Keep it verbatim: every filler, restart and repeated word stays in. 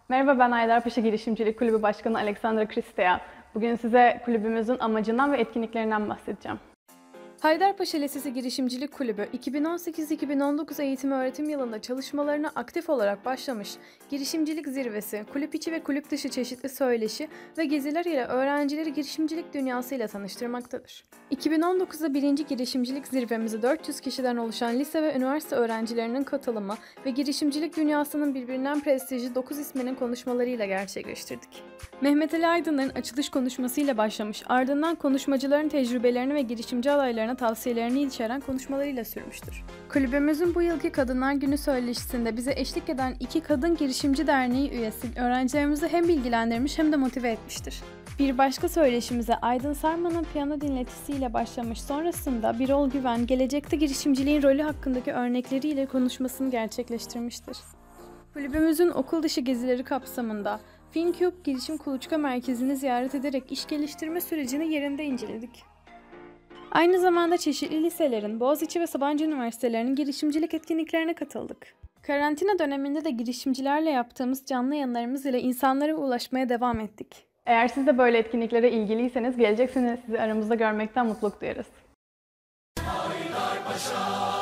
Merhaba, ben Haydarpaşa Girişimcilik Kulübü Başkanı Alexandra Cristea. Bugün size kulübümüzün amacından ve etkinliklerinden bahsedeceğim. Haydarpaşa Lisesi Girişimcilik Kulübü, iki bin on sekiz iki bin on dokuz eğitim öğretim yılında çalışmalarına aktif olarak başlamış, girişimcilik zirvesi, kulüp içi ve kulüp dışı çeşitli söyleşi ve geziler ile öğrencileri girişimcilik dünyasıyla tanıştırmaktadır. iki bin on dokuzda birinci girişimcilik zirvemizi dört yüz kişiden oluşan lise ve üniversite öğrencilerinin katılımı ve girişimcilik dünyasının birbirinden prestijli dokuz isminin konuşmalarıyla gerçekleştirdik. Mehmet Ali Aydın'ın açılış konuşmasıyla başlamış, ardından konuşmacıların tecrübelerini ve girişimci adaylarına tavsiyelerini içeren konuşmalarıyla sürmüştür. Kulübümüzün bu yılki Kadınlar Günü söyleşisinde bize eşlik eden iki Kadın Girişimci Derneği üyesi öğrencilerimizi hem bilgilendirmiş hem de motive etmiştir. Bir başka söyleşimize Aydın Sarman'ın piyano dinletisiyle başlamış, sonrasında Birol Güven, gelecekte girişimciliğin rolü hakkındaki örnekleriyle konuşmasını gerçekleştirmiştir. Kulübümüzün okul dışı gezileri kapsamında FinCube Girişim Kuluçka Merkezi'ni ziyaret ederek iş geliştirme sürecini yerinde inceledik. Aynı zamanda çeşitli liselerin, Boğaziçi ve Sabancı Üniversitelerinin girişimcilik etkinliklerine katıldık. Karantina döneminde de girişimcilerle yaptığımız canlı yayınlarımız ile insanlara ulaşmaya devam ettik. Eğer siz de böyle etkinliklere ilgiliyseniz gelecek sene sizi aramızda görmekten mutluluk duyarız. Haydarpaşa